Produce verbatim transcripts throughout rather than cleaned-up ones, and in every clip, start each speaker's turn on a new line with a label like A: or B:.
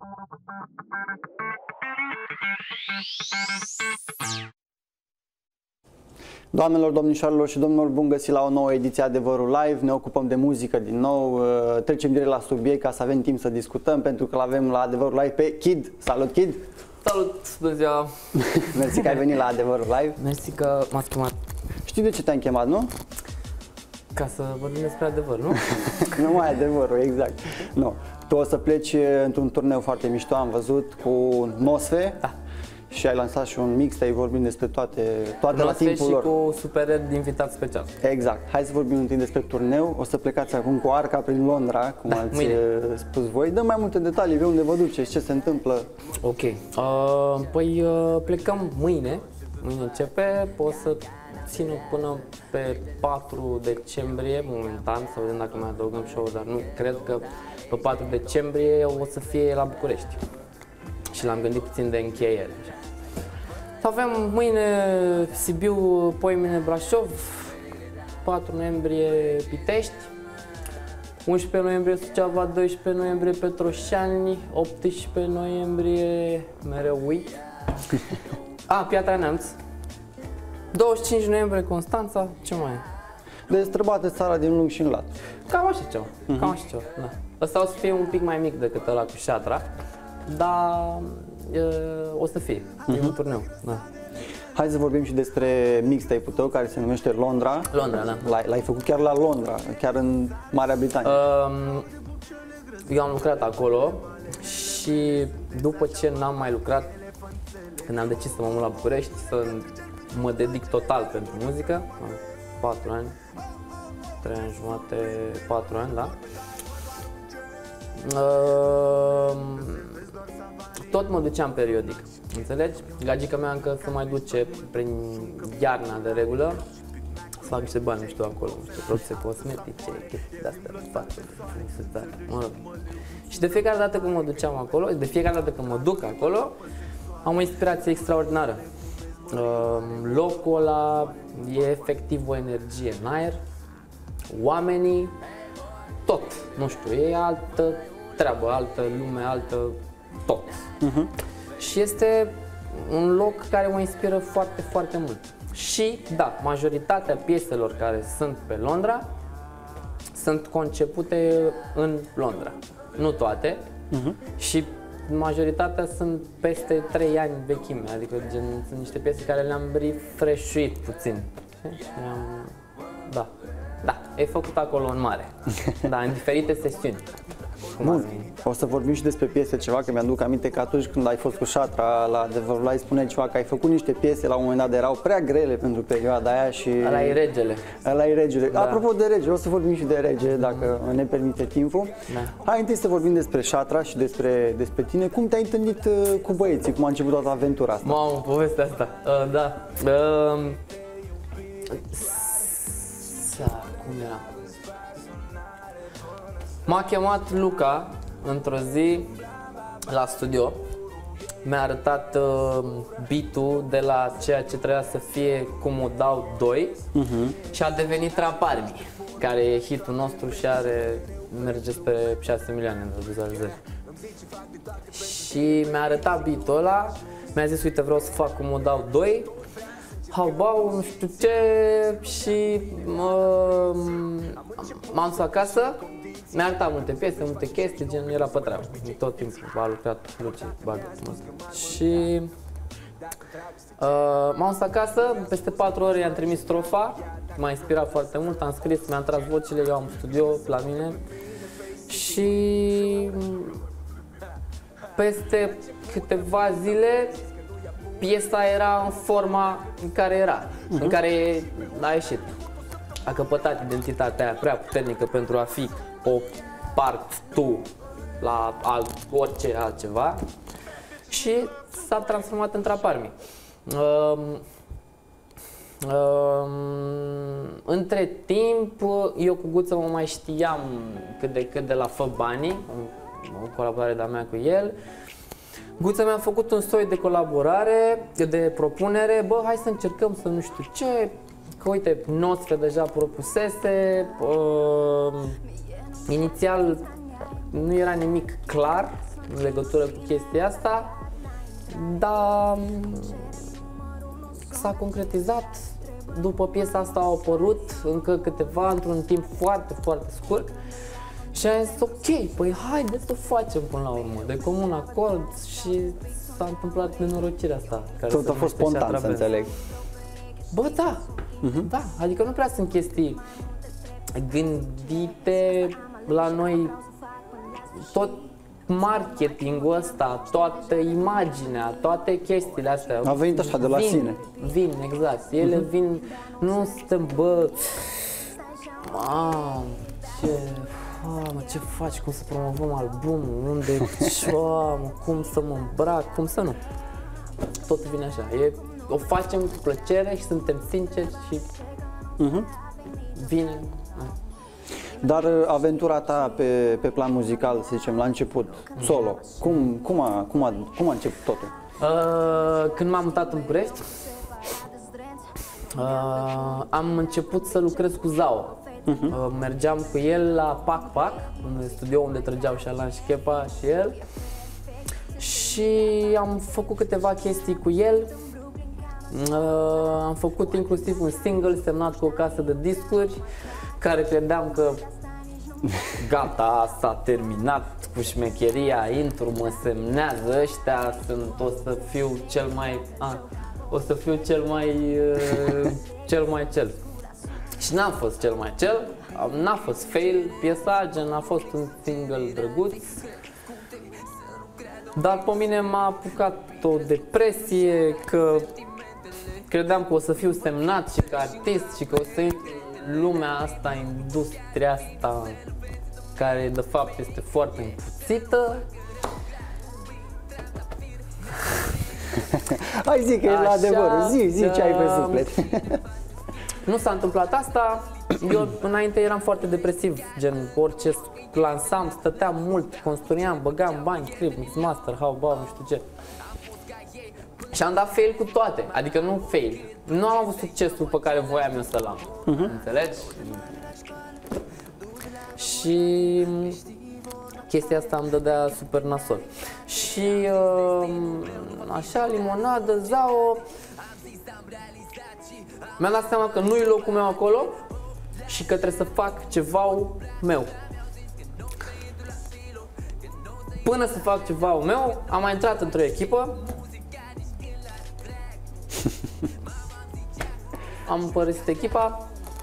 A: Doamnelor, domnișoarelor și domnilor, bun găsit la o nouă ediție Adevărul Live. Ne ocupăm de muzică din nou, trecem direct la subiect ca să avem timp să discutăm, pentru că l-avem la Adevărul Live pe Kid. Salut, Kid!
B: Salut, bună ziua!
A: Mersi că ai venit la Adevărul Live.
B: Mersi că m-ați chemat.
A: Știi de ce te-am chemat, nu?
B: Ca să vorbim despre adevăr, nu?
A: Nu mai adevărul, exact. Nu. Tu o să pleci într-un turneu foarte mișto, am văzut, cu Nosfe.
B: Da.
A: Și ai lansat și un mixtape vorbind despre toate, toate la timpul
B: și
A: lor.
B: cu Super Red invitat special.
A: Exact. Hai să vorbim întâi despre turneu. O să plecați acum cu arca prin Londra, cum
B: Da,
A: ați
B: mâine.
A: spus voi. Dă mai multe detalii, pe unde vă duceți, ce se întâmplă.
B: Ok. Uh, păi uh, plecăm mâine. Mâine începe. O să țină până pe patru decembrie, momentan, să vedem dacă mai adăugăm show, dar nu cred că pe patru decembrie o să fie la București. Și l-am gândit puțin de încheiere. Avem mâine Sibiu, poimine Brașov, patru noiembrie Pitești, unsprezece noiembrie Suceava, doisprezece noiembrie Petroșani, optsprezece noiembrie, mereu uit, a, Piatra Neamț, douăzeci și cinci noiembrie Constanța, ce mai e?
A: Deci străbate țara din lung și în lat.
B: Cam așa ceva, uh-huh. cam așa ceva, da. Ăsta o să fie un pic mai mic decât ăla cu Șatra, dar e, o să fie, uh-huh. e un turneu, da.
A: Hai să vorbim și despre mixtape-ul tău, care se numește Londra.
B: Londra, da.
A: L-ai făcut chiar la Londra, chiar în Marea Britanie.
B: Um, eu am lucrat acolo și după ce n-am mai lucrat, când am decis să mă mut la București, să mă dedic total pentru muzică, am patru ani, trei ani jumate, patru ani, da? Um, tot mă duceam periodic, înțelegi? Gagica mea încă se mai duce prin iarna de regulă să fac niște bani, nu știu, acolo, nu știu, produse cosmetice, chestii de-astea, față, frumusețare, mă rog. Și de fiecare dată când mă duceam acolo, de fiecare dată când mă duc acolo, am o inspirație extraordinară. Locul ăla e efectiv o energie în aer, oamenii, tot, nu știu, e altă treabă, altă lume, altă tot. Uh-huh. Și este un loc care mă inspiră foarte, foarte mult. Și, da, majoritatea pieselor care sunt pe Londra sunt concepute în Londra. Nu toate. Uh-huh. Și majoritatea sunt peste trei ani vechime, adică gen, sunt niște piese care le-am refreshuit puțin. Și am... Da, da, e făcut acolo în mare, da, în diferite sesiuni.
A: Bun, o să vorbim și despre piese ceva, că mi-aduc aminte că atunci când ai fost cu Șatra la Adevărul Live, spuneai ceva că ai făcut niște piese la un moment dat, erau prea grele pentru perioada aia și...
B: Ăla e regele.
A: Ăla e regele. Da. Apropo de rege, o să vorbim și de rege, dacă ne permite timpul. Da. Hai întâi să vorbim despre Șatra și despre, despre tine. Cum te-ai întâlnit uh, cu băieții? Cum a început toată aventura asta?
B: Mamă, povestea asta, uh, da. Uh, cum era? M-a chemat Luca într-o zi la studio, mi-a arătat uh, beat-ul de la ceea ce trebuia să fie Cum o dau doi, uh-huh. și a devenit Trap Army, care e hitul nostru și are, merge spre șase milioane de vizualizări. Și mi-a arătat beat-ul ăla, mi-a zis, uite, vreau să fac Cum o dau doi, hau-bau, nu știu ce, și uh, m-am dus acasă. Mi-a arătat multe piese, multe chestii, gen era pe treabă. Tot timpul a lucrat Luci, bagă și uh, m-am dus acasă, peste patru ore i-am trimis strofa, m-a inspirat foarte mult, am scris, mi-am tras vocile, eu am studio la mine și peste câteva zile piesa era în forma în care era, uh-huh. în care a ieșit. A căpătat identitatea aia prea puternică pentru a fi o part tu la alt, orice altceva și s-a transformat în Trap Army. Um, um, între timp, eu cu Guță mă mai știam cât de cât de la Fă Banii, o colaborare de-a mea cu el. Guță mi-a făcut un soi de colaborare, de propunere, bă, hai să încercăm să nu știu ce, că uite, Nosfe deja propusese, uh, inițial nu era nimic clar, în legătură cu chestia asta, dar s-a concretizat. După piesa asta au apărut încă câteva într-un timp foarte, foarte scurt și am zis ok, păi haide să facem până la urmă, de comun acord și s-a întâmplat nenorocirea asta. Care
A: Tot a fost spontan, să înțeleg.
B: Bă, da, uh-huh. da, adică nu prea sunt chestii gândite la noi, tot marketingul ăsta, toată imaginea, toate chestiile astea.
A: A venit așa de la
B: vin,
A: sine.
B: Vin, exact. Ele uh-huh. vin, nu suntem, bă, mamă, ce, mamă, ce faci, cum să promovăm albumul, unde, ce, mamă, cum să mă îmbrac, cum să nu. Tot vine așa. E, o facem cu plăcere și suntem sinceri și uh-huh. vine.
A: Dar aventura ta pe, pe plan muzical, să zicem, la început, solo, cum, cum, a, cum, a, cum a început totul?
B: Uh, când m-am mutat în București, uh, am început să lucrez cu Zao. Uh-huh. Uh, mergeam cu el la Pac Pac, un studio unde trăgeau și Alan și Chepa și el. Și am făcut câteva chestii cu el. Uh, am făcut inclusiv un single semnat cu o casă de discuri, care credeam că gata, s-a terminat cu șmecheria, intru, mă semnează ăștia, sunt, o să fiu cel mai, a, o să fiu cel mai, uh, cel mai cel. Și n-am fost cel mai cel, n-a fost fail piesa, gen a fost un single drăguț. Dar pe mine m-a apucat o depresie, că credeam că o să fiu semnat și ca artist și că o să intru în lumea asta, industria asta, care de fapt este foarte împuțită.
A: Hai zi că e la adevăr, zi, zi ce ai pe suflet.
B: Nu s-a întâmplat asta, eu înainte eram foarte depresiv, gen orice lansam, stăteam mult, construiam, băgam bani, clip, mix master, how bau, nu știu ce. Și am dat fail cu toate, adică nu fail, nu am avut succesul pe care voiam eu să-l am, uh-huh. înțelegi? Și chestia asta îmi dădea super nasol. Și așa, limonadă, Zao, mi-am dat seama că nu-i locul meu acolo și că trebuie să fac ceva meu. Până să fac ceva meu, am mai intrat într-o echipă. Am părăsit echipa.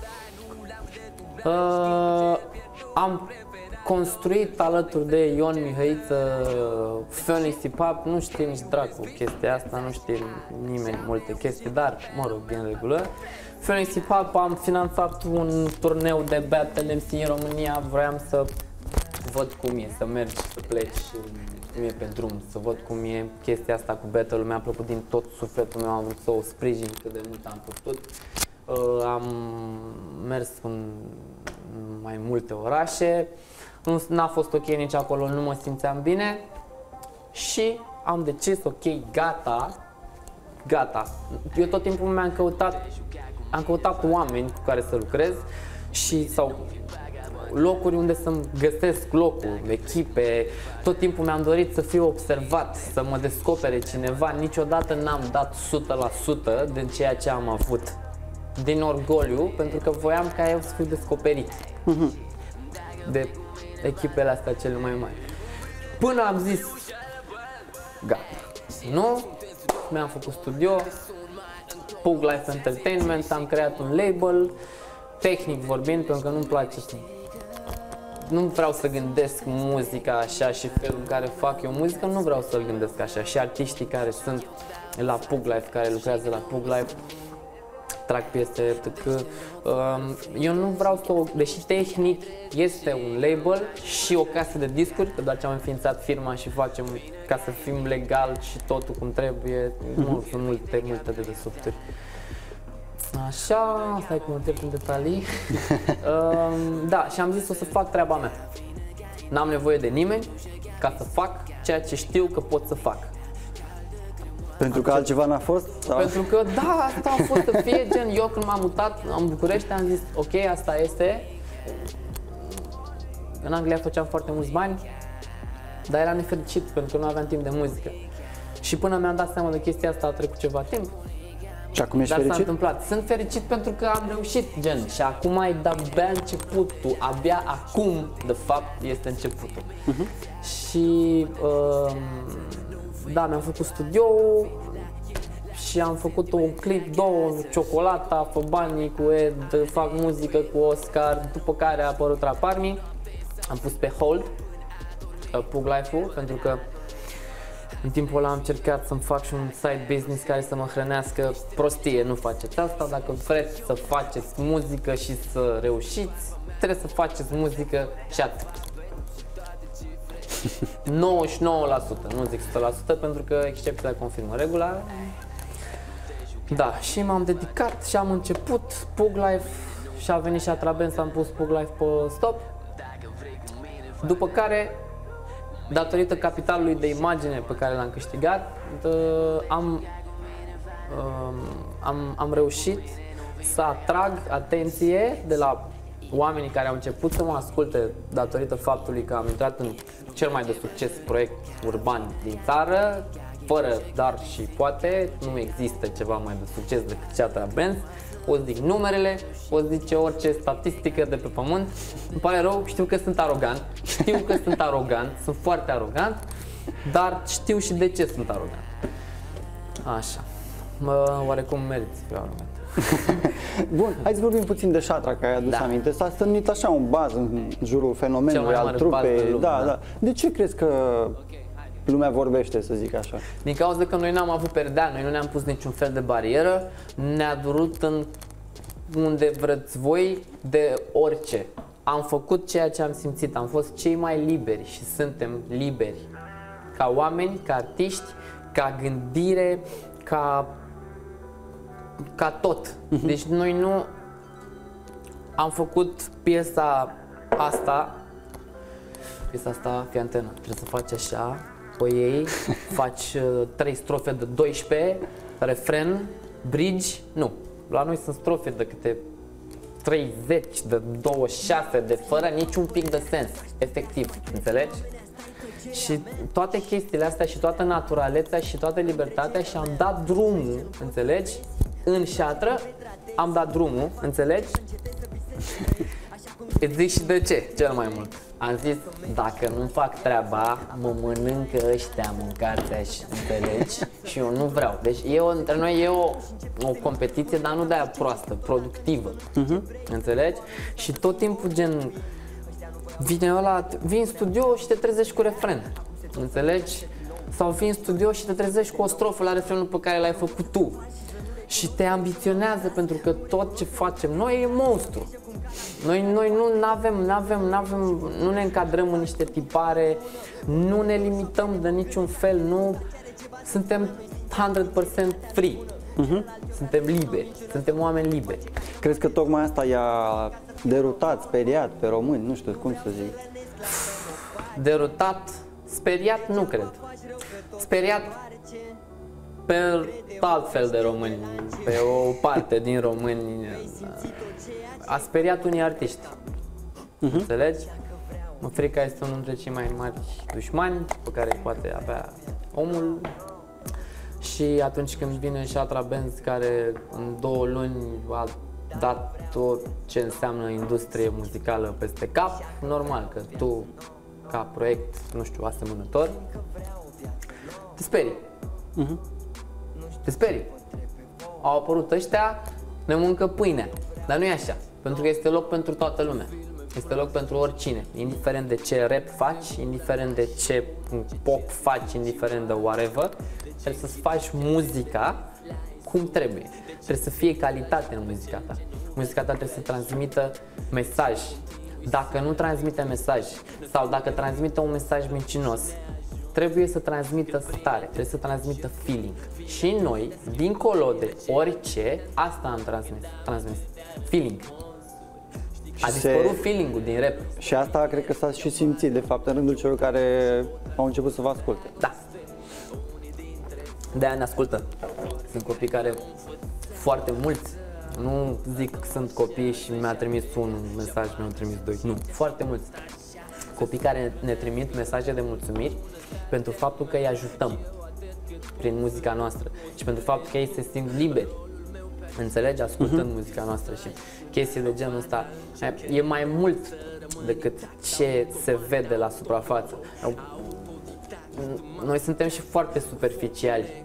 B: Uh, am construit alături de Ion Mihăiță Phoenix Hip Hop, nu știe nici dracu chestia asta, nu știe nimeni multe chestii, dar mă rog, e în regulă. Phoenix Hip Hop am finanțat un turneu de battle M C în România, vroiam să văd cum e, să mergi, să pleci, cum e pe drum, să văd cum e chestia asta cu battle-ul, mi-a plăcut din tot sufletul meu, am vrut să o sprijin cât de mult am putut. Uh, am mers în mai multe orașe, nu n-a fost ok nici acolo, nu mă simțeam bine și am decis, ok, gata, gata. Eu tot timpul mi-am căutat, am căutat oameni cu care să lucrez și sau locuri unde să-mi găsesc locul, echipe, tot timpul mi-am dorit să fiu observat, să mă descopere cineva, niciodată n-am dat o sută la sută din ceea ce am avut, din orgoliu, pentru că voiam ca eu să fiu descoperit de echipele astea cele mai mari. Până am zis, gata, nu, mi-am făcut studio, Pug Life Entertainment, am creat un label, tehnic vorbind, pentru că nu-mi place să... Nu vreau să gândesc muzica așa și felul în care fac eu muzică, nu vreau să-l gândesc așa. Și artiștii care sunt la Pug Life, care lucrează la Pug Life, trag piese, că eu nu vreau să o... Deși tehnic este un label și o casă de discuri, că doar ce am înființat firma și facem ca să fim legal și totul cum trebuie, nu sunt multe, multe de desubturi. Așa, stai că mă întreb în detalii. um, da, și am zis o să fac treaba mea. N-am nevoie de nimeni ca să fac ceea ce știu că pot să fac.
A: Pentru că altceva n-a fost? Sau?
B: Pentru că, da, asta a fost să fie gen, eu când m-am mutat în București am zis, ok, asta este. În Anglia făceam foarte mulți bani dar eram nefericit pentru că nu aveam timp de muzică. Și până mi-am dat seama de chestia asta a trecut ceva timp.
A: Și acum ești
B: Dar s-a
A: fericit?
B: întâmplat. Sunt fericit pentru că am reușit, gen, și acum ai de-abia începutul, abia acum, de fapt, este începutul. Uh-huh. Și, uh, da, mi-am făcut studioul și am făcut un clip, două, Ciocolata, Fă banii cu Ed, fac muzică cu Oscar, după care a apărut Rap Army. Am pus pe hold uh, Pug Life-ul, pentru că în timpul ăla am încercat să-mi fac și un side business care să mă hrănească. Prostie, nu faceți asta. Dacă vreți să faceți muzică și să reușiți, trebuie să faceți muzică și atât. nouăzeci și nouă la sută, nu zic o sută la sută, pentru că excepția confirmă regula. Da, și m-am dedicat și am început Pug Life și a venit și Atrabens, am pus Pug Life pe stop. După care, datorită capitalului de imagine pe care l-am câștigat, am, am, am reușit să atrag atenție de la oamenii care au început să mă asculte datorită faptului că am intrat în cel mai de succes proiect urban din țară, fără dar și poate, nu există ceva mai de succes decât Ceatra Benz. Poți zic numerele, poți zice orice statistică de pe pământ. Îmi pare rău, știu că sunt arogant, știu că sunt arogant, sunt foarte arogant, dar știu și de ce sunt arogant. Așa, mă, oarecum merit să fiu arogant.
A: Bun, hai să vorbim puțin de Șatra, care ai adus
B: Da.
A: aminte. S-a stârnit așa un baz în jurul
B: Cel
A: fenomenului
B: mai
A: al
B: mare baz
A: trupei.
B: din lume,
A: Da,
B: da.
A: da. De ce crezi că lumea vorbește, să zic așa?
B: Din cauza că noi n-am avut perdea, noi nu ne-am pus niciun fel de barieră, ne-a durut în unde vreți voi de orice. Am făcut ceea ce am simțit, am fost cei mai liberi și suntem liberi. Ca oameni, ca artiști, ca gândire, ca, ca tot. Deci noi nu am făcut piesa asta, piesa asta, fii antenă, trebuie să faci așa, pe ei, faci uh, trei strofe de doisprezece, refren, bridge, nu. La noi sunt strofe de câte treizeci, de douăzeci și șase, de fără niciun pic de sens, efectiv, înțelegi? Și toate chestiile astea și toată naturalețea și toată libertatea și am dat drumul, înțelegi? În Șatră am dat drumul, înțelegi? Îți zic și de ce, cel mai mult. Am zis, dacă nu fac treaba, mă mănâncă ăștia mâncați și înțelegi? Și eu nu vreau. Deci e o, între noi e o, o competiție, dar nu de aia proastă, productivă. Uh-huh. Înțelegi? Și tot timpul gen vine ăla, vii în studio și te trezești cu refren. Înțelegi? Sau vii în studio și te trezești cu o strofă la refrenul pe care l-ai făcut tu. Și te ambiționează pentru că tot ce facem noi e monstru. Noi, noi nu avem, n-avem, n-avem, nu ne încadrăm în niște tipare, nu ne limităm de niciun fel, nu suntem o sută la sută free. Uh-huh. Suntem liberi, suntem oameni liberi.
A: Crezi că tocmai asta i-a derutat, speriat pe români? Nu știu cum să zic.
B: Derutat, speriat, nu cred. Speriat pe altfel de români, pe o parte din români. A speriat unii artiști. Uh-huh. Înțelegi? Mă frica este unul dintre cei mai mari dușmani pe care îi poate avea omul. Și atunci când vine Șatra Benz, care în două luni a dat tot ce înseamnă industrie muzicală peste cap, normal că tu, ca proiect, nu știu, asemănător, te sperii. Uh-huh. Te sperii. Au apărut ăștia, ne mâncă pâinea. Dar nu e așa, pentru că este loc pentru toată lumea. Este loc pentru oricine, indiferent de ce rap faci, indiferent de ce pop faci, indiferent de whatever, trebuie să-ți faci muzica cum trebuie. Trebuie să fie calitate în muzica ta. Muzica ta trebuie să transmită mesaj. Dacă nu transmite mesaj sau dacă transmite un mesaj mincinos, trebuie să transmită stare, trebuie să transmită feeling. Și noi, dincolo de orice, asta am transmis, transmis. Feeling. A dispărut se... feeling-ul din rap.
A: Și asta cred că s-a și simțit, de fapt, în rândul celor care au început să vă asculte.
B: Da. De-aia ne ascultă. Sunt copii care, foarte mulți, nu zic că sunt copii și mi-a trimis un mesaj, mi-au trimis doi. Nu, foarte mulți. copii care ne trimit mesaje de mulțumiri pentru faptul că îi ajutăm prin muzica noastră și pentru faptul că ei se simt liberi, înțelegi, ascultând uh-huh. muzica noastră și chestii de genul ăsta. E mai mult decât ce se vede la suprafață. Noi suntem și foarte superficiali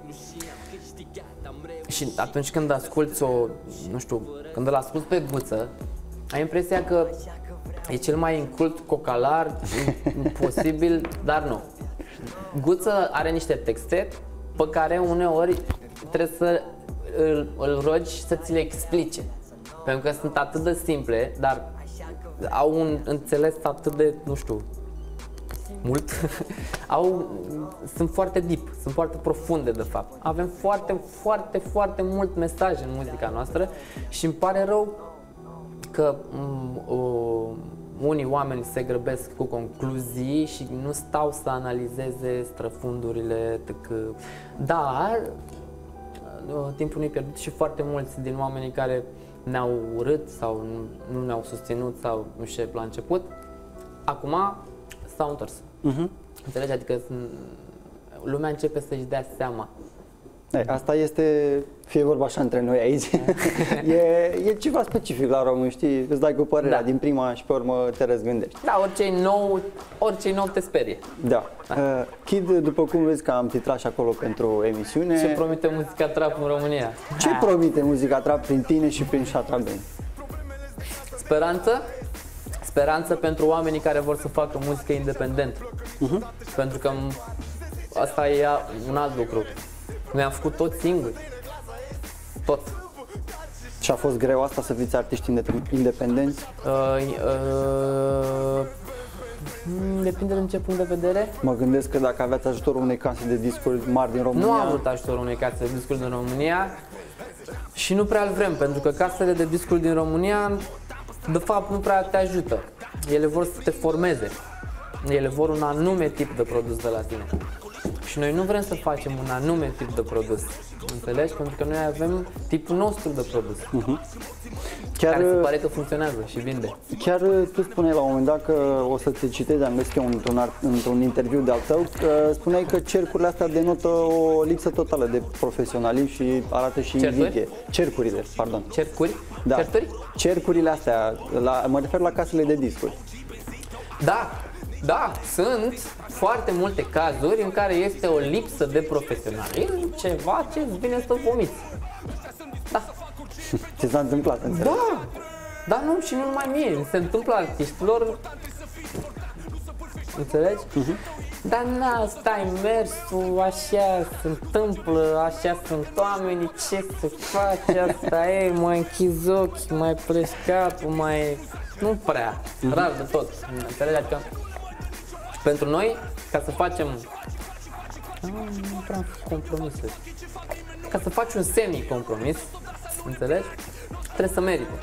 B: și atunci când asculți o, nu știu, când îl asculți pe Guță, ai impresia că e cel mai incult cocalar posibil, dar nu. Guță are niște texte pe care uneori trebuie să îl, îl rogi să ți le explice, pentru că sunt atât de simple, dar au un înțeles atât de, nu știu, mult, au, sunt foarte deep, sunt foarte profunde de fapt. Avem foarte, foarte, foarte mult mesaj în muzica noastră și îmi pare rău că uh, unii oameni se grăbesc cu concluzii și nu stau să analizeze străfundurile, tăcă. Dar uh, timpul nu-i pierdut și foarte mulți din oamenii care ne-au urât sau nu, nu ne-au susținut sau nu știu la început, acum s-au întors. Uh-huh. Înțelegi? Adică lumea începe să-și dea seama.
A: Ei, asta este, fie vorba așa între noi aici, e, e ceva specific la român, știi? Îți dai cu părerea da. din prima și pe urmă te răzgândești.
B: Da, orice nou, orice nou te sperie.
A: Da. da. Uh, Kid, după cum vezi că am titrat și acolo pentru emisiune...
B: Ce promite muzica trap în România?
A: Ce ha. promite muzica trap prin tine și prin Shatra Band?
B: Speranță. Speranță pentru oamenii care vor să facă muzică independentă. Uh-huh. Pentru că asta e un alt lucru. Noi am făcut tot singuri. Tot.
A: Și a fost greu asta să fiți artiști independenți?
B: Uh, uh, depinde din ce punct de vedere.
A: Mă gândesc că dacă aveați ajutorul unei case de discuri mari din România...
B: Nu am avut ajutorul unei case de discuri din România și nu prea îl vrem, pentru că casele de discuri din România de fapt nu prea te ajută. Ele vor să te formeze. Ele vor un anume tip de produs de la tine. Și noi nu vrem să facem un anume tip de produs. Înțelegi? Pentru că noi avem tipul nostru de produs. Uh-huh. Chiar, care se pare că funcționează și vinde.
A: Chiar tu spuneai la un moment dat că, o să te citezi, am găsit eu într-un, într-un interviu de-al tău, că spuneai că cercurile astea denotă o lipsă totală de profesionalism și arată și
B: Cercuri?
A: invidie. Cercurile, pardon.
B: Cercuri?
A: Da.
B: Cercuri?
A: Cercurile astea, la, mă refer la casele de discuri.
B: Da, da, sunt foarte multe cazuri în care este o lipsă de profesionalism, ceva ce îți vine să vomiți. Da.
A: Ce s-a întâmplat, înțeleg?
B: Da, dar nu, și nu numai mie, se întâmplă artiștilor, înțelegi? Uh-huh. Dar na, stai mersul, așa se întâmplă, așa sunt oamenii, ce să faci asta, ei, mai închizi ochii, mai pleci capul, mai... Nu prea, uh-huh. rar de tot, înțelegi? Adică pentru noi, ca să facem... Nu prea am făcut compromisuri. Ca să faci un semi-compromis, înțelegi? Trebuie să merite.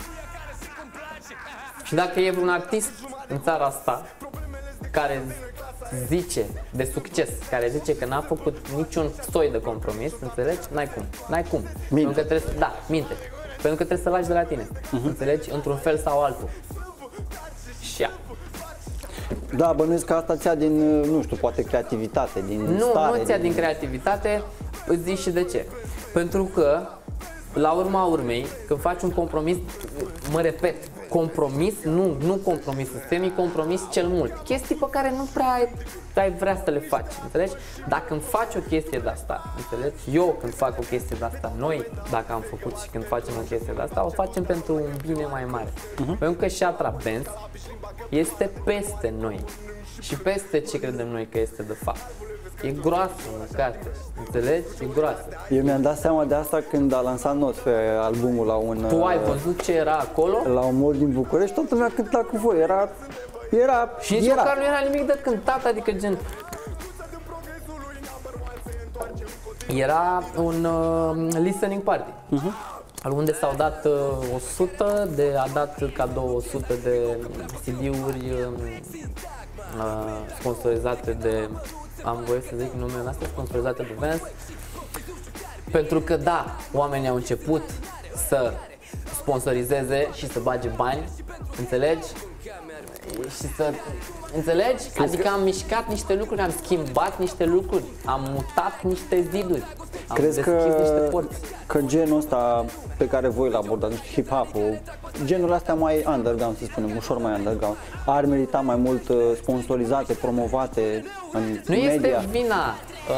B: Și dacă e un artist în țara asta care zice de succes, care zice că n-a făcut niciun soi de compromis, înțelegi? N-ai cum, n-ai cum.
A: Minte.
B: Pentru că trebuie să, da, minte. Pentru că trebuie să lași de la tine, uh-huh. înțelegi? Într-un fel sau altul. Și ia.
A: Da, bănuiesc că asta ți-a din, nu știu, poate creativitate, din
B: nu,
A: stare.
B: Nu, nu ți-a din... din creativitate, îți zic și de ce. Pentru că, la urma urmei, când faci un compromis, mă repet, compromis, nu, nu compromis, semi-compromis cel mult. Chestii pe care nu prea ai, ai vrea să le faci, înțelegi? Dacă îmi faci o chestie de asta, înțelegi? Eu când fac o chestie de asta, noi, dacă am făcut și când facem o chestie de asta, o facem pentru un bine mai mare. Uh-huh. Pentru că Shatra Band este peste noi și peste ce credem noi că este de fapt. E groasă măcate, înțelegi? E groasă.
A: Eu mi-am dat seama de asta când a lansat Not pe albumul la un...
B: Tu ai văzut ce era acolo?
A: La un mod din București, toată lumea cânta cu voi, era... Era...
B: Și nici
A: era.
B: măcar nu era nimic de cântat, adică gen... Era un uh, listening party, uh-huh. unde s-au dat uh, o sută, de, a dat cadou o sută de C D-uri uh, sponsorizate de... Am voie să zic numele astea, sponsorizate de Vans. Pentru că da, oamenii au început să sponsorizeze și să bage bani, înțelegi? și să înțelegi? Adică am mișcat niște lucruri, am schimbat niște lucruri, am mutat niște ziduri, am
A: Crezi
B: deschis
A: că,
B: niște porți.
A: că genul ăsta pe care voi l abordați, hip-hop-ul, genurile astea mai underground, să spunem, ușor mai underground, ar merita mai mult uh, sponsorizate, promovate în
B: Nu
A: media?
B: este vina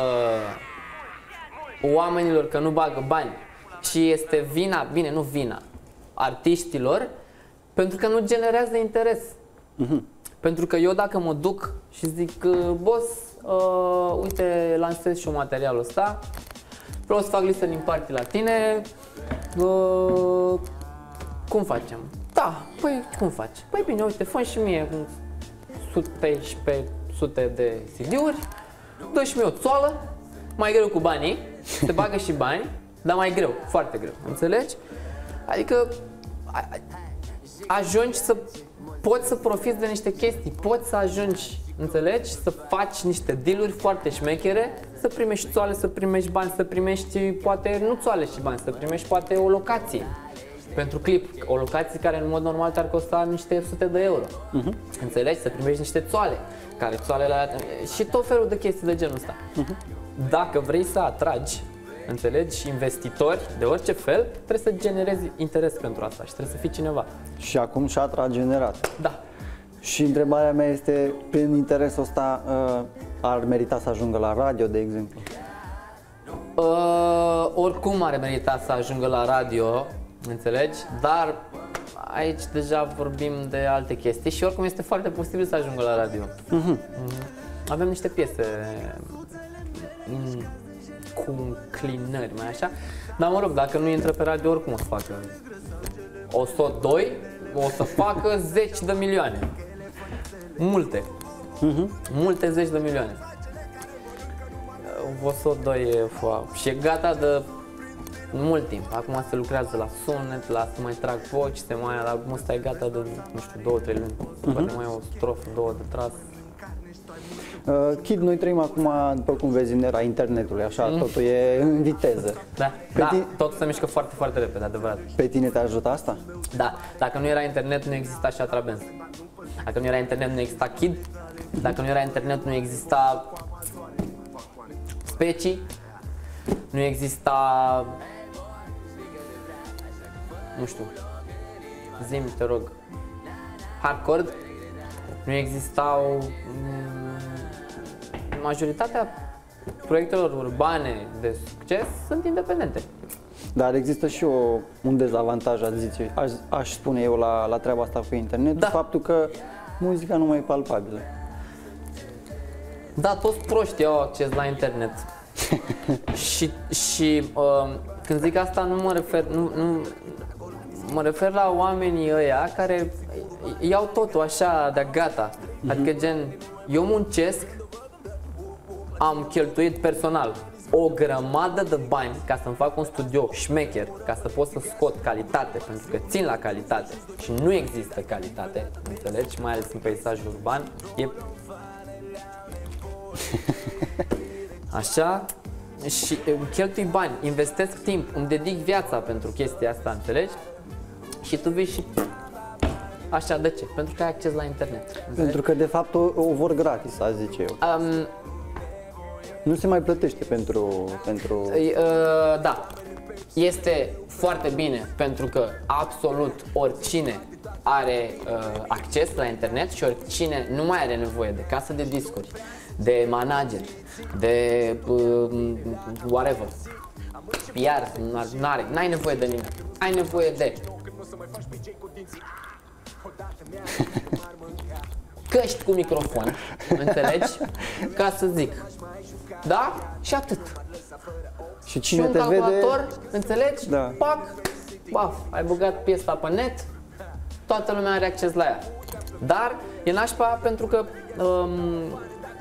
B: uh, oamenilor că nu bagă bani, ci este vina, bine, nu vina, artiștilor, pentru că nu generează interes. Uh-huh. Pentru că eu dacă mă duc și zic, boss, uh, uite, lansez și eu materialul ăsta, vreau să fac listă din partii la tine, uh, cum facem? Da, păi cum faci? Păi bine, uite, fă și mie paisprezece sute de C D-uri, dă și mie o țoală, mai greu cu banii, se bagă și bani, dar mai greu, foarte greu, înțelegi? Adică a, a, ajungi să poți să profiți de niște chestii, poți să ajungi, înțelegi, să faci niște deal-uri foarte șmechere, să primești țoale, să primești bani, să primești poate nu țoale și bani, să primești poate o locație pentru clip, o locație care în mod normal te-ar costa niște sute de euro, uh-huh. Înțelegi, să primești niște țoale, care țoalele și tot felul de chestii de genul ăsta. Uh-huh. Dacă vrei să atragi, înțelegi, investitori de orice fel, trebuie să generezi interes pentru asta și trebuie să fii cineva.
A: Și acum și-a generat.
B: Da.
A: Și întrebarea mea este, prin interesul ăsta, uh, ar merita să ajungă la radio, de exemplu?
B: Uh, oricum ar merita să ajungă la radio, înțelegi, dar aici deja vorbim de alte chestii și oricum este foarte posibil să ajungă la radio. Uh-huh. Uh-huh. Avem niște piese mm, cu înclinări, mai așa, dar mă rog, dacă nu intră pe radio, oricum o să facă o sută doi, o să facă zeci de milioane. Multe. Uh-huh. Multe zeci de milioane. o sută doi e wow. Și e gata de mult timp. Acum se lucrează la sunet, la să mai trag voci, se mai la ăsta e gata de, nu știu, două, trei luni. Uh-huh. Poate mai o strofă, două de tras.
A: Uh, Kid, noi trăim acum, după cum vezi, în era internetului, așa, mm. totul e în viteză.
B: Da,
A: pe
B: da
A: tine,
B: totul se mișcă foarte, foarte repede, adevărat.
A: Pe tine te ajută asta?
B: Da, dacă nu era internet, nu exista și Atrabenz. Dacă nu era internet, nu exista Kid. Dacă nu era internet, nu exista Specii. Nu exista, nu știu, zi-mi, te rog, Hardcore. Nu existau majoritatea proiectelor urbane de succes sunt independente.
A: Dar există și o, un dezavantaj, aș, zice, aș, aș spune eu, la, la treaba asta cu internetul,
B: da.
A: Faptul că muzica nu mai e palpabilă.
B: Da, toți proștii au acces la internet. și și uh, când zic asta nu mă refer, nu, nu, mă refer la oamenii ăia care iau totul așa de gata. Mm-hmm. Adică gen, eu muncesc, am cheltuit personal o grămadă de bani ca să-mi fac un studio șmecher, ca să pot să scot calitate, pentru că țin la calitate și nu există calitate, înțelegi? Mai ales în peisajul urban, e așa, și cheltui bani, investesc timp, îmi dedic viața pentru chestia asta, înțelegi? Și tu vii și așa, de ce? Pentru că ai acces la internet. Înțelegi?
A: Pentru că de fapt o, o vor gratis, aș zice eu.
B: Um,
A: nu se mai plătește pentru... pentru...
B: Uh, da, este foarte bine pentru că absolut oricine are uh, acces la internet și oricine nu mai are nevoie de casă de discuri, de manager, de uh, whatever, P R, n-are, n-ai nevoie de nimic, ai nevoie de căști cu microfon, înțelegi? Ca să zic, da? Și atât.
A: Și cine
B: și un
A: te
B: calculator,
A: vede...
B: înțelegi?
A: Da.
B: Pac, baf, ai băgat piesa pe net, toată lumea are acces la ea. Dar e nașpa pentru că um,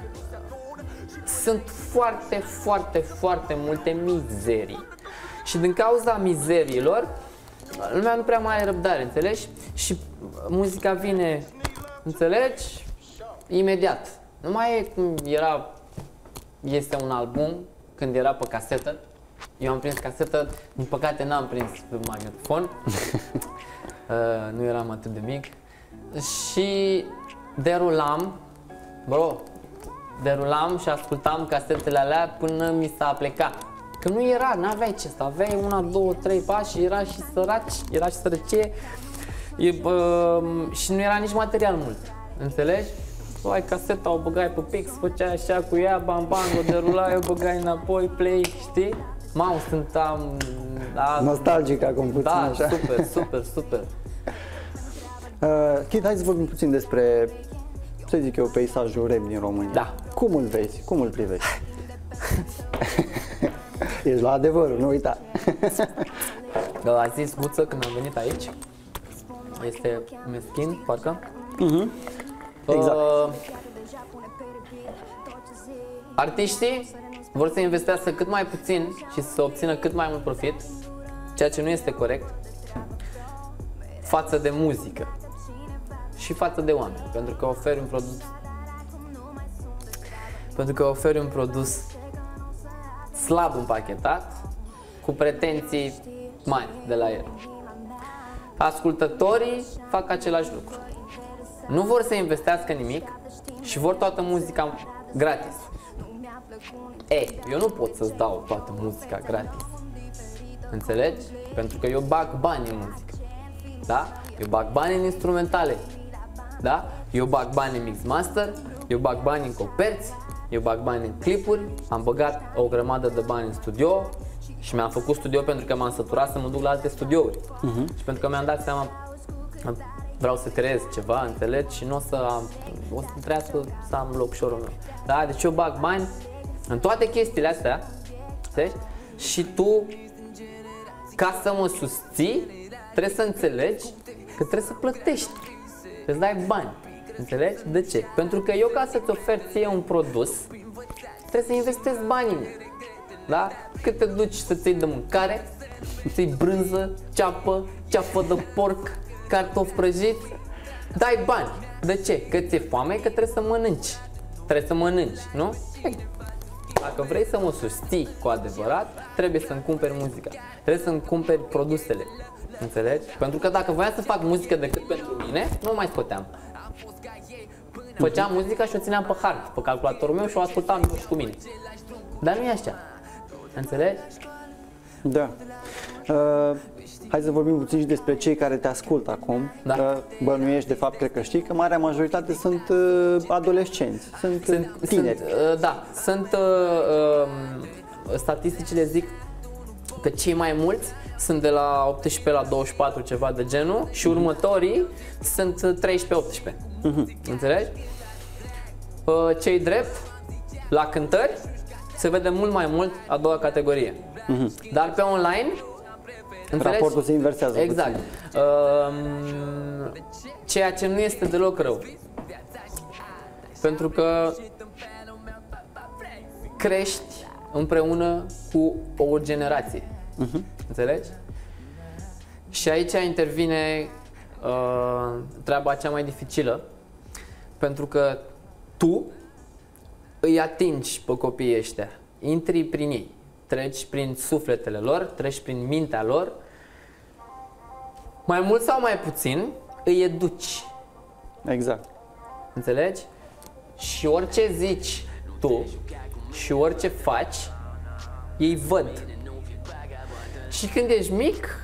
B: sunt foarte, foarte, foarte multe mizerii. Și din cauza mizeriilor, lumea nu prea mai are răbdare, înțelegi? Și muzica vine, înțelegi? Imediat. Nu mai e cum era, este un album, când era pe casetă. Eu am prins casetă, din păcate n-am prins pe magnetofon. uh, nu eram atât de mic. Și derulam, bro, derulam și ascultam casetele alea până mi s-a plecat. Că nu era, n-aveai ce să aveai una, două, trei pași și era și săraci, era și sărăcie e, bă, și nu era nici material mult, înțelegi? Tu ai caseta, o băgai pe pix, făceai așa cu ea, bam, bam, o derulai, o băgai înapoi, play, știi? Mamă, sunt am... Da,
A: nostalgic acum puțin,
B: da,
A: așa.
B: super, super, super.
A: Uh, Kid, hai să vorbim puțin despre, să zic eu, peisajul rap din România.
B: Da.
A: Cum îl vezi? Cum îl privești? Ești la adevărul, nu uita.
B: A zis Guță când am venit aici. Este meschin, parcă.
A: Mhm. Exact.
B: Uh, artiștii vor să investească cât mai puțin și să obțină cât mai mult profit, ceea ce nu este corect, față de muzică și față de oameni, pentru că oferi un produs pentru că oferi un produs slab împachetat, cu pretenții mari de la el. Ascultătorii fac același lucru. Nu vor să investească nimic și vor toată muzica gratis. Ei, eu nu pot să-ți dau toată muzica gratis. Înțelegi? Pentru că eu bag bani în muzică. Da? Eu bag bani în instrumentale. Da? Eu bag bani în mix master, eu bag bani în coperți, eu bag bani în clipuri, am băgat o grămadă de bani în studio și mi-am făcut studio pentru că m-am săturat să mă duc la alte studiouri. Uh-huh. Și pentru că mi-am dat seama, vreau să creez ceva, înțelegi? Și nu o să am, o să trească să am locșorul meu. Da? Deci eu bag bani în toate chestiile astea, înțelegi? Și tu, ca să mă susții, trebuie să înțelegi că trebuie să plătești, să-ți dai bani. Înțelegi? De ce? Pentru că eu, ca să-ți ofer ție un produs, trebuie să investesc banii. Da? Cât te duci să-ți iei de mâncare, să-ți iei brânză, ceapă, ceapă de porc, cartofi prăjiți, dai bani. De ce? Că ți-e foame, că trebuie să mănânci. Trebuie să mănânci, nu? Dacă vrei să mă susții cu adevărat, trebuie să-mi cumperi muzica. Trebuie să-mi cumperi produsele. Înțelegi? Pentru că dacă voiam să fac muzică decât pentru mine, nu mai scoteam. Făceam muzica și o țineam pe hard, pe calculatorul meu și o ascultam eu și cu mine. Dar nu e așa. Înțelegi?
A: Da. Uh, hai să vorbim puțin și despre cei care te ascultă acum.
B: Da.
A: Uh, bănuiești, de fapt, cred că știi că marea majoritate sunt uh, adolescenți, sunt,
B: Sunt,
A: tineri.
B: sunt, uh, da, sunt, uh, uh, statisticile zic că cei mai mulți sunt de la optsprezece la douăzeci și patru, ceva de genul, și următorii sunt treisprezece optsprezece. Uh-huh. Înțelegi? Uh, cei drept, la cântări, se vede mult mai mult a doua categorie. Uh-huh. Dar pe online, înțelegi?
A: Raportul se inversează.
B: Exact. Uh, ceea ce nu este deloc rău. Pentru că crești împreună cu o generație. Uh-huh. Înțelegi? Și aici intervine uh, treaba cea mai dificilă, pentru că tu îi atingi pe copiii ăștia, intri prin ei, treci prin sufletele lor, treci prin mintea lor, mai mult sau mai puțin îi educi.
A: Exact.
B: Înțelegi? Și orice zici tu și orice faci, ei văd. Și când ești mic,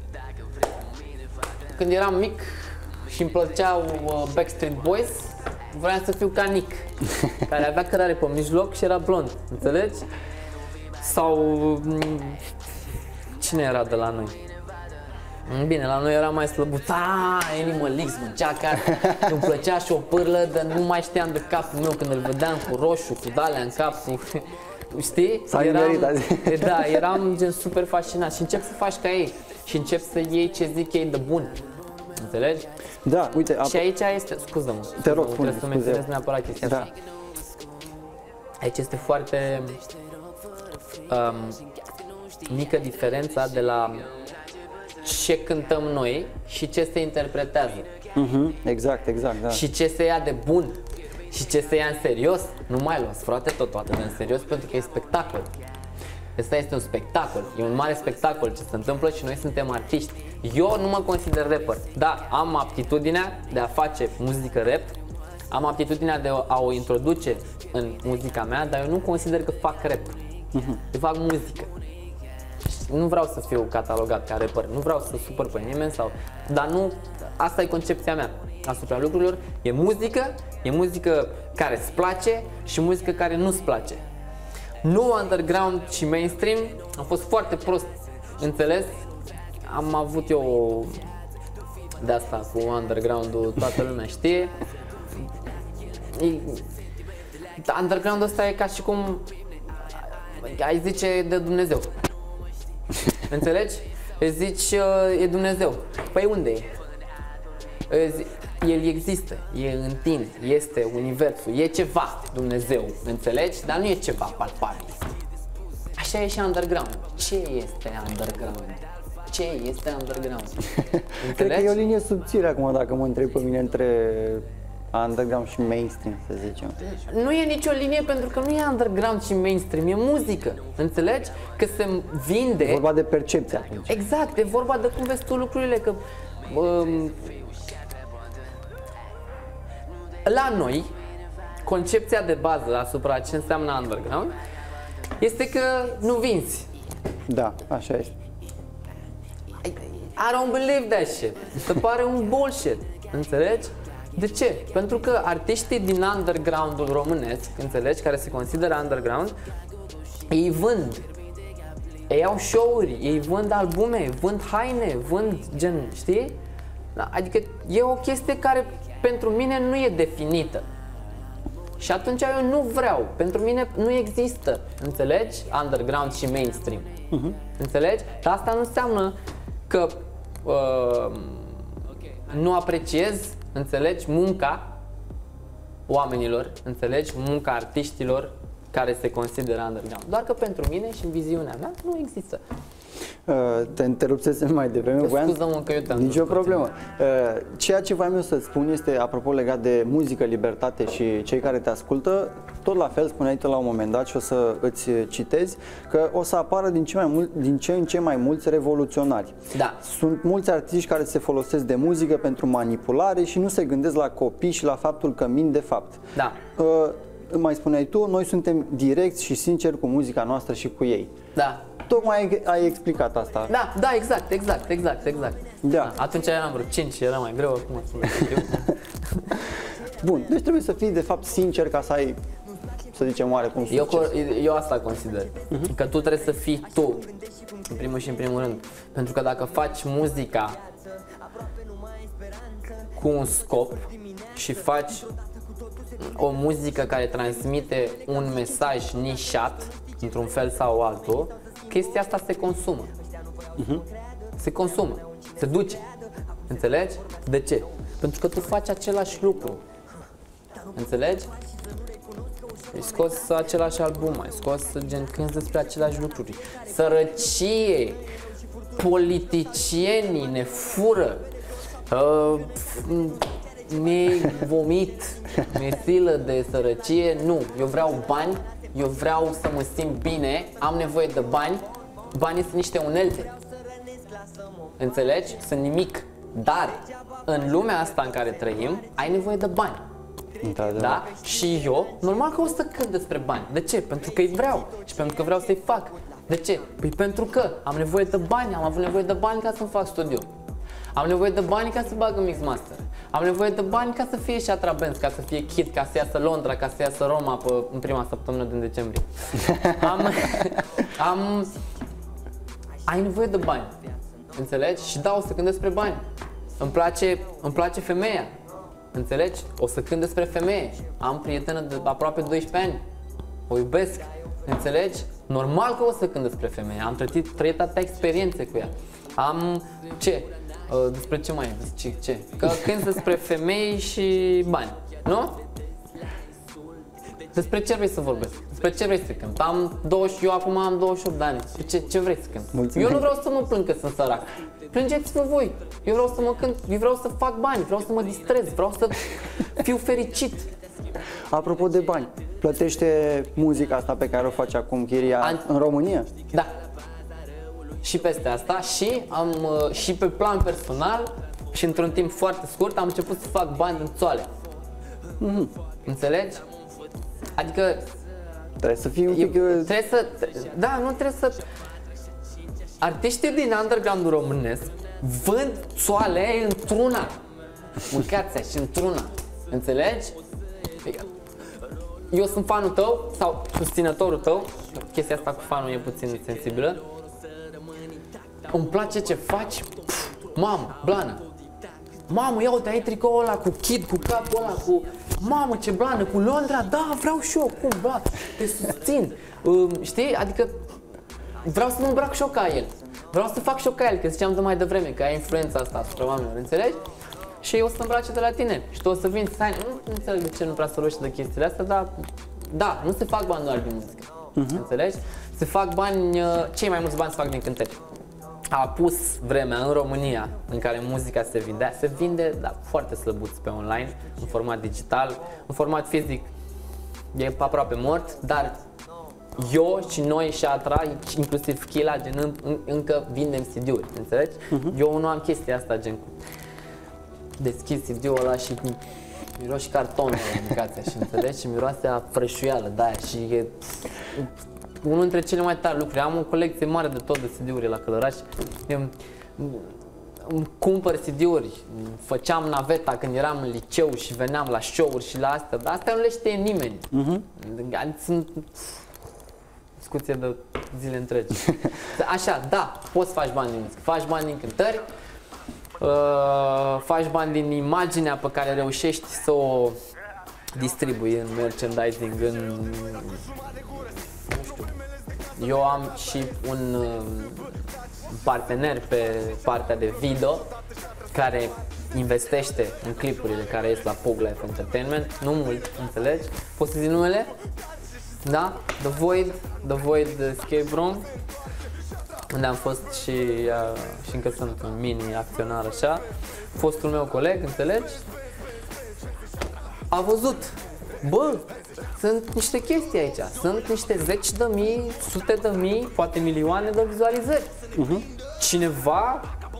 B: când eram mic și îmi plăceau uh, Backstreet Boys, vreau să fiu ca Nick, care avea cărare pe mijloc și era blond, înțelegi? Sau cine era de la noi? Bine, la noi era mai slăbut. Aaa, Animal X, mă, Jackar. Îmi plăcea și o pârlă, dar nu mai știam de capul meu când îl vedeam cu roșu, cu dalea în cap, cu... Știi?
A: S-a
B: eram,
A: nimerit azi.
B: da, eram gen super fascinat și încep să faci ca ei și încep să iei ce zic ei de bun. Înțelegi?
A: Da, uite.
B: Și aici este, scuză-mă, scuză
A: te rog,
B: trebuie
A: spune,
B: să
A: scuze.
B: menționez neapărat chestia
A: Da.
B: asta. Aici este foarte um, mică diferența de la ce cântăm noi și ce se interpretează.
A: Uh-huh. Exact, exact, da.
B: Și ce se ia de bun și ce se ia în serios. Nu mai luați, frate, tot atât de în serios, pentru că e spectacol. Asta este un spectacol, e un mare spectacol ce se întâmplă și noi suntem artiști. Eu nu mă consider rapper, da, am aptitudinea de a face muzică rap, am aptitudinea de a o introduce în muzica mea, dar eu nu consider că fac rap. Uh-huh. Eu fac muzică. Nu vreau să fiu catalogat ca rapper, nu vreau să supăr pe nimeni, sau, dar nu, asta e concepția mea asupra lucrurilor. E muzică, e muzică care îți place și muzică care nu-ți place. Nu underground și mainstream, am fost foarte prost înțeles. Am avut eu de asta cu underground-ul, toată lumea știe. Underground-ul ăsta e ca și cum ai zice de Dumnezeu. Înțelegi? Îți zici, e Dumnezeu. Păi unde e? El există, e în tine, este universul, e ceva Dumnezeu, înțelegi? Dar nu e ceva palpabil. Așa e și underground. Ce este underground? Ce este underground? Înțelegi?
A: Cred că e o linie subțire acum, dacă mă întreb pe mine, între underground și mainstream, să zicem.
B: Nu e nicio linie, pentru că nu e underground și mainstream, e muzică. Înțelegi? Că se vinde...
A: E vorba de percepție atunci.
B: Exact, e vorba de cum vezi tu lucrurile, că... Um, la noi, concepția de bază asupra ce înseamnă underground este că nu vinzi.
A: Da, așa este.
B: I don't believe that shit. Se pare un bullshit. Înțelegi? De ce? Pentru că artiștii din underground-ul românesc, înțelegi, care se consideră underground, ei vând. Ei au show-uri, ei vând albume, vând haine, vând gen, știi? Adică e o chestie care pentru mine nu e definită. Și atunci eu nu vreau. Pentru mine nu există, înțelegi? Underground și mainstream. Uh-huh. Înțelegi? Dar asta nu înseamnă că uh, nu apreciez, înțelegi, munca oamenilor, înțelegi, munca artiștilor care se consideră underground. Doar că pentru mine și în viziunea mea nu există.
A: Uh, te întrerupsesem mai devreme.
B: Scuză-mă că eu te-am
A: Nicio problemă. Uh, ceea ce voiam eu să-ți spun este, apropo, legat de muzică, libertate și cei care te ascultă, tot la fel spuneai tu la un moment dat și o să îți citezi, că o să apară din ce, mai mult, din ce în ce mai mulți revoluționari.
B: Da.
A: Sunt mulți artiști care se folosesc de muzică pentru manipulare și nu se gândesc la copii și la faptul că mint de fapt.
B: Da.
A: Uh, mai spuneai tu, noi suntem direcți și sinceri cu muzica noastră și cu ei.
B: Da.
A: Tocmai ai, ai explicat asta.
B: Da, da, exact, exact, exact, exact.
A: Da.
B: Atunci eram vreo cinci, era mai greu, acum să știu.
A: Bun, deci trebuie să fii de fapt sincer ca să ai, să zicem, oarecum succes.
B: Eu, eu asta consider, uh-huh. Că tu trebuie să fii tu, în primul și în primul rând. Pentru că dacă faci muzica cu un scop și faci o muzică care transmite un mesaj nișat, într-un fel sau altul, chestia asta se consumă. Uh-huh. Se consumă, se duce. Înțelegi? De ce? Pentru că tu faci același lucru. Înțelegi? Ai scos același album, ai scos gen cânti despre aceleași lucruri. Sărăcie, politicienii ne fură, uh, mi-e vomit, mi-e silă de sărăcie. Nu, eu vreau bani, eu vreau să mă simt bine, am nevoie de bani. Banii sunt niște unelte. Înțelegi? Sunt nimic. Dar în lumea asta în care trăim, ai nevoie de bani.
A: Da, da.
B: Da? Și eu, normal că o să cânt despre bani. De ce? Pentru că îi vreau și pentru că vreau să-i fac. De ce? Păi pentru că am nevoie de bani, am avut nevoie de bani ca să-mi fac studiu. Am nevoie de bani ca să bag în mix master. Am nevoie de bani ca să fie și Atrabenz, ca să fie Kid, ca să iasă Londra, ca să iasă Roma pe, în prima săptămână din decembrie. am, am, ai nevoie de bani, înțelegi? Și da, o să cânt despre bani. Îmi place, îmi place femeia, înțelegi? O să cânt despre femeie. Am prietenă de aproape doisprezece ani, o iubesc, înțelegi? Normal că o să cânt despre femeie, am trăit, trăit atâtea experiențe cu ea. Am, ce? Despre ce mai e? Ce? ce? Că cânt despre femei și bani, nu? Despre ce vrei să vorbesc? Despre ce vrei să cânt? Am douăzeci, eu acum am douăzeci și opt de ani. Ce, ce vrei să cânt?
A: Mulțumesc.
B: Eu nu vreau să mă plâng că sunt sărac. Plângeți-vă voi. Eu vreau să mă cânt, eu vreau să fac bani, vreau să mă distrez, vreau să fiu fericit.
A: Apropo de bani, plătește muzica asta pe care o faci acum, Chiria,
B: An...
A: în România?
B: Da. Și peste asta și am și pe plan personal și într-un timp foarte scurt am început să fac bani din țoale.
A: Mm-hmm.
B: Înțelegi? Adică
A: Trebuie să fii un
B: eu,
A: pic...
B: trebuie să, da, nu trebuie să... Artiștii din underground românesc vând țoale într-una. Mâncați-a și într-una. Înțelegi? Eu sunt fanul tău sau susținătorul tău. Chestia asta cu fanul e puțin sensibilă. Îmi place ce faci. Pf, mamă, blană. Mamă, ia uite, ai tricoul ăla cu Kid, cu capul ăla, cu... Mamă, ce blană, cu Londra, da, vreau și eu, cum, bla, te susțin. Uh, știi? Adică vreau să mă îmbrac și eu ca el. Vreau să fac și eu ca el, că ziceam de mai devreme, că ai influența asta asupra oamenilor, înțelegi? Și eu o să îmbrace de la tine și tu o să vin să ai... Nu, nu înțeleg de ce nu prea să roși de chestiile astea, dar... Da, nu se fac bani doar din muzică, uh-huh. Înțelegi? Se fac bani, cei mai mulți bani se fac din cântări. A pus vremea în România în care muzica se vindea, se vinde, da, foarte slăbuț pe online, în format digital, în format fizic e aproape mort, dar eu și noi și Atra, inclusiv Chila, gen, în, în, încă vindem C D-uri, înțelegi? Uh-huh. Eu nu am chestia asta, gen, deschid C D-ul ăla și miroși cartonul ăla, indicația, și înțelegi? Și miroase a frășuială, da, și e unul dintre cele mai tari lucruri. Am o colecție mare de tot de C D-uri la Călăraș. Eu, îmi cumpăr C D-uri, făceam naveta când eram în liceu și veneam la show-uri și la astea, dar astea nu le știe nimeni. Uh-huh. Sunt discuție de zile întregi. Așa, da, poți să faci bani din muzică, faci bani din cântări, uh, faci bani din imaginea pe care reușești să o distribui în merchandising, în... Eu am și un uh, partener pe partea de video care investește în clipurile care ies la Pug Life Entertainment, nu mult, înțelegi? Poți să zic numele? Da? The Void, The Void Escape Room, unde am fost și, uh, și încă sunt un mini acționar așa, fostul meu coleg, înțelegi? A văzut, bă, sunt niște chestii aici, sunt niște zeci de mii, sute de mii, poate milioane de vizualizări. Uh-huh. Cineva,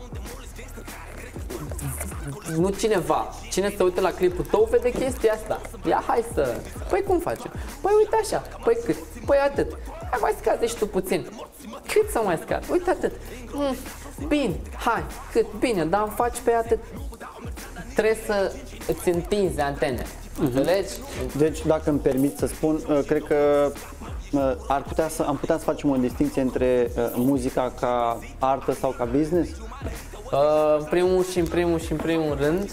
B: nu cineva, cine se uită la clipul tău vede chestia asta. Ia, hai să... Păi cum facem? Păi uite așa, păi cât? Păi atât. Hai, mai scade și tu puțin. Cât să mai scad? Uite atât. Mm, bine, hai, cât? Bine, dar îmi faci pe atât. Trebuie să îți întinzi antene. Înțelegi?
A: Deci, dacă îmi permit să spun, cred că ar putea să, am putea să facem o distinție între muzica ca artă sau ca business?
B: Uh, în primul și în primul și în primul rând,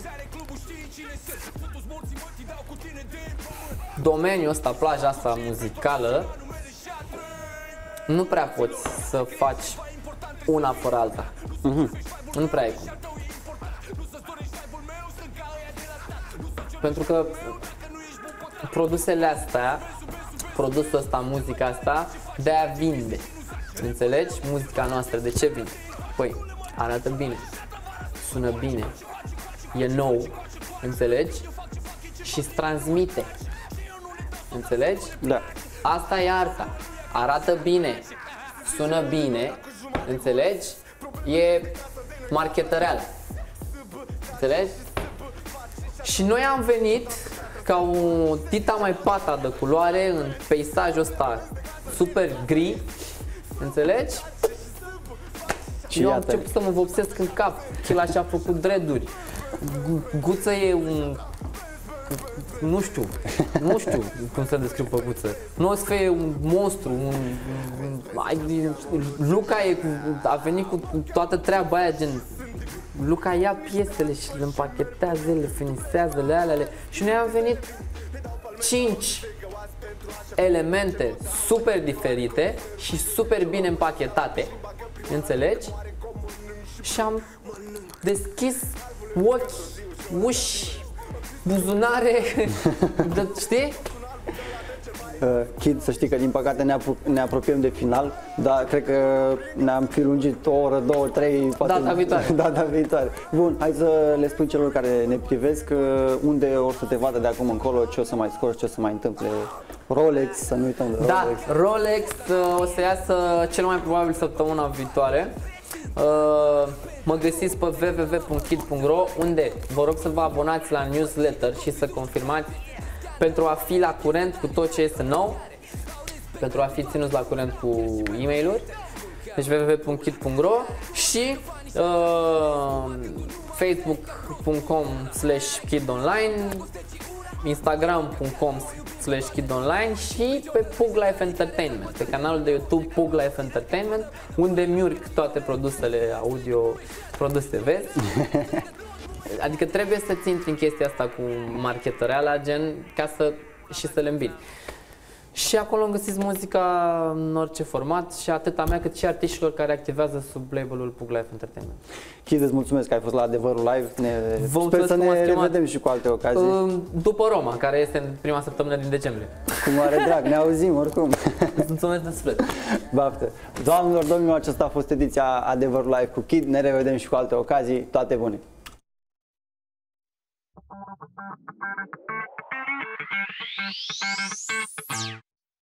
B: domeniul ăsta, plaja asta muzicală, nu prea poți să faci una fără alta. Uh-huh. Nu prea e cum. Pentru că produsele astea, produsul ăsta, muzica asta, de-aia vinde. Înțelegi? Muzica noastră, de ce vinde? Păi, arată bine, sună bine, e nou, înțelegi? Și îți transmite. Înțelegi?
A: Da.
B: Asta e arta. Arată bine, sună bine, înțelegi? E marketăreală. Înțelegi? Și noi am venit ca o tita mai pata de culoare în peisajul ăsta super gri, înțelegi? Și eu am început să mă vopsesc în cap. Chila și-a făcut dreaduri. Guță e un... Nu știu, nu știu cum să descriu pe Guță. Nu o să fie un monstru, un... un Luca e, a venit cu toată treaba aia, gen... Luca ia piesele și le împachetează, le finisează, le alea, le... Și noi am venit cinci elemente super diferite și super bine împachetate, înțelegi? Și am deschis ochi, uși, buzunare, de, știi?
A: Uh, Kid, să știi că din păcate ne, apro- ne apropiem de final, dar cred că ne-am fi lungit o oră, două, trei, poate
B: data viitoare.
A: data viitoare. Bun, hai să le spun celor care ne privesc uh, unde o să te vadă de acum încolo, ce o să mai scoți, ce o să mai întâmple. Rolex, să nu uităm de Rolex.
B: Da, Rolex uh, o să iasă cel mai probabil săptămâna viitoare. Uh, mă găsiți pe w w w punct kid punct ro, unde vă rog să vă abonați la newsletter și să confirmați pentru a fi la curent cu tot ce este nou, pentru a fi ținuți la curent cu e-mail-uri. Deci w w w punct kid punct r o și uh, facebook punct com slash kidonline, instagram punct com slash kidonline și pe Pug Life Entertainment, pe canalul de YouTube Pug Life Entertainment, unde miurc toate produsele audio produse, vezi? Adică trebuie să țin prin chestia asta cu marketăreala, gen, ca să și să le îmbini. Și acolo îmi găsiți muzica în orice format și atât a mea cât și artiștilor care activează sub label-ul Pug Life Entertainment.
A: Kid, îți mulțumesc că ai fost la Adevărul Live. Ne...
B: Sper
A: să ne revedem și cu alte ocazii.
B: După Roma, care este în prima săptămână din decembrie.
A: Cu mare drag, ne auzim oricum.
B: Îți mulțumesc de suflet.
A: Baftă. Doamnelor, domnilor, aceasta a fost ediția Adevărul Live cu Kid. Ne revedem și cu alte ocazii. Toate bune!